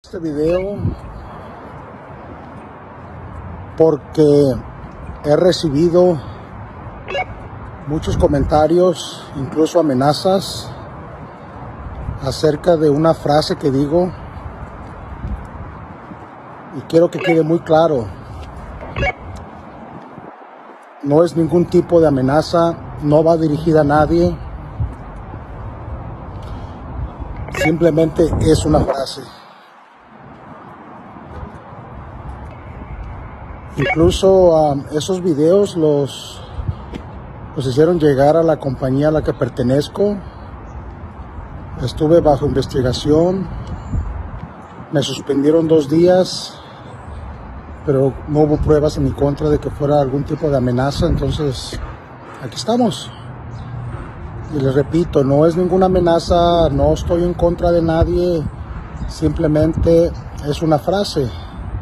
Este video porque he recibido muchos comentarios, incluso amenazas acerca de una frase que digo, y quiero que quede muy claro: no es ningún tipo de amenaza, no va dirigida a nadie, simplemente es una frase. Incluso esos videos los hicieron llegar a la compañía a la que pertenezco. Estuve bajo investigación, me suspendieron 2 días, pero no hubo pruebas en mi contra de que fuera algún tipo de amenaza. Entonces aquí estamos, y les repito, no es ninguna amenaza, no estoy en contra de nadie, simplemente es una frase.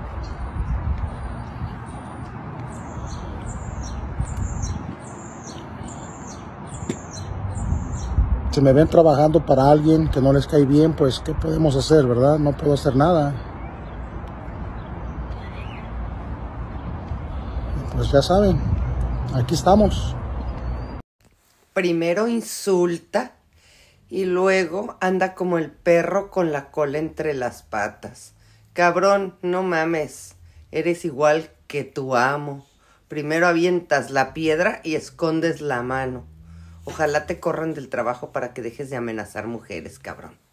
Si me ven trabajando para alguien que no les cae bien, pues ¿qué podemos hacer, verdad? No puedo hacer nada. Pues ya saben, aquí estamos. Primero insulta y luego anda como el perro con la cola entre las patas. Cabrón, no mames, eres igual que tu amo. Primero avientas la piedra y escondes la mano. Ojalá te corran del trabajo para que dejes de amenazar mujeres, cabrón.